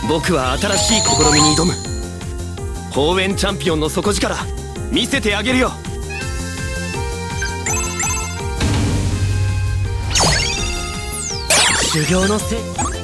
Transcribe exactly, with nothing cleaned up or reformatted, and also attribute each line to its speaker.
Speaker 1: 僕は新しい試みに挑む。宝円チャンピオンの底力見せてあげるよ。修行のせい。